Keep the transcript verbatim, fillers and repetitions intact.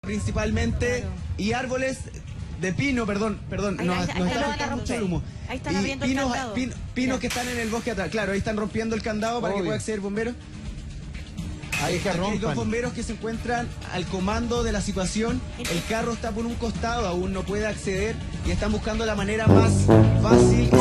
principalmente, Claro. y árboles de pino, perdón, perdón, Ahí- nos, ahí- nos ahí está lo van a afectando mucho romper. el humo. Ahí están Y abriendo el pinos, candado. pin- pinos Mira. que están en el bosque atrás, claro, ahí están rompiendo el candado para que Obvio. pueda acceder bomberos. Ahí que Aquí hay dos rompan. bomberos que se encuentran al comando de la situación. El carro está por un costado, aún no puede acceder y están buscando la manera más fácil